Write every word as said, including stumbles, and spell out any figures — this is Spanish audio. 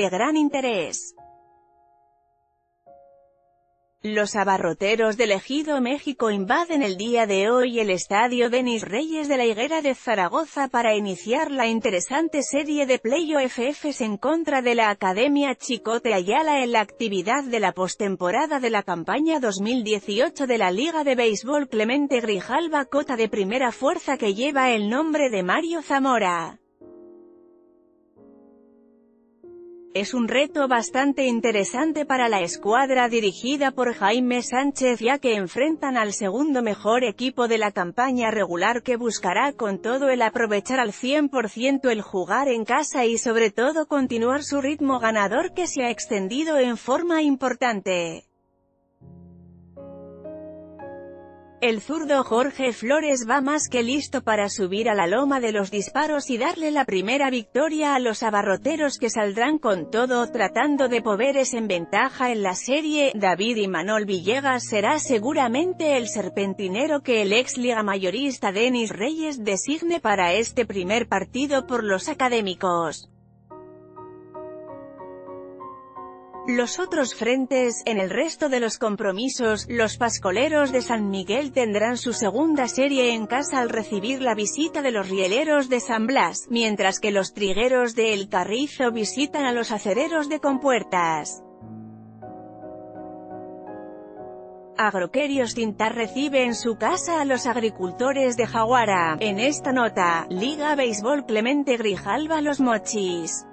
de gran interés. Los abarroteros del Ejido México invaden el día de hoy el estadio Denis Reyes de la Higuera de Zaragoza para iniciar la interesante serie de playoffs en contra de la Academia Chicote Ayala en la actividad de la postemporada de la campaña dos mil dieciocho de la Liga de Béisbol Clemente Grijalva Cota de primera fuerza que lleva el nombre de Mario Zamora. Es un reto bastante interesante para la escuadra dirigida por Jaime Sánchez, ya que enfrentan al segundo mejor equipo de la campaña regular que buscará con todo el aprovechar al cien por ciento el jugar en casa y sobre todo continuar su ritmo ganador que se ha extendido en forma importante. El zurdo Jorge Flores va más que listo para subir a la loma de los disparos y darle la primera victoria a los abarroteros que saldrán con todo tratando de poderes en ventaja en la serie. David Imanol Villegas será seguramente el serpentinero que el ex liga mayorista Denis Reyes designe para este primer partido por los académicos. Los otros frentes, en el resto de los compromisos, los pascoleros de San Miguel tendrán su segunda serie en casa al recibir la visita de los rieleros de San Blas, mientras que los trigueros de El Carrizo visitan a los acereros de Compuertas. Agroquerios Tintar recibe en su casa a los agricultores de Jaguara. En esta nota, Liga Béisbol Clemente Grijalva Los Mochis.